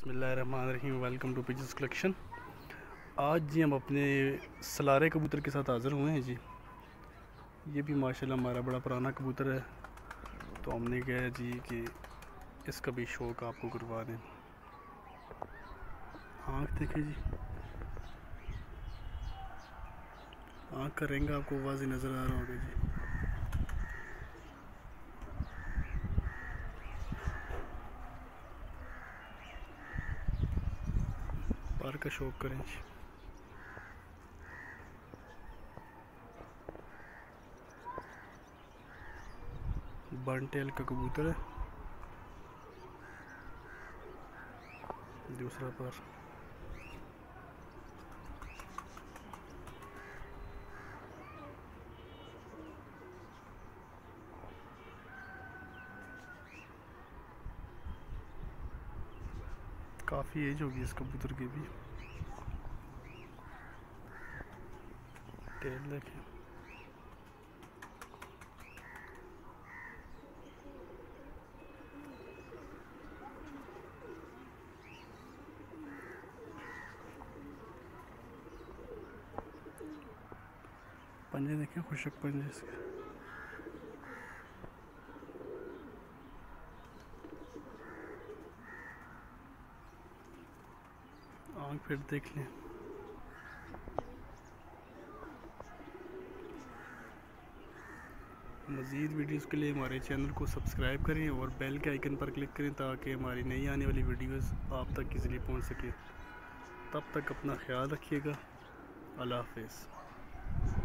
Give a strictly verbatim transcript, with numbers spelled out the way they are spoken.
बिस्मिल्लाहिर्रहमानिर्रहीम। Welcome to pigeons collection. आज जी हम अपने सलारे कबूतर के साथ हाज़िर हुए हैं जी। ये भी माशाल्लाह हमारा बड़ा पुराना कबूतर है, तो हमने कहा जी कि इसका भी शौक आपको करवा दें। आँख देखें जी, आँख का रंग आपको वाज़ेह नज़र आ रहा होगा जी। बार का शौक करें जी। बर्न टेल का कबूतर है, दूसरा पर काफ़ी एज होगी इस कबूतर की भी। टेल देखें, पंजे देखें, खुशक पंजे इसके। आँख फिर देख लें। मज़ीद वीडियोज़ के लिए हमारे चैनल को सब्सक्राइब करें और बेल के आइकन पर क्लिक करें ताकि हमारी नई आने वाली वीडियोज़ आप तक इजीली पहुंच सके। तब तक अपना ख्याल रखिएगा। अल्लाह हाफ़िज़।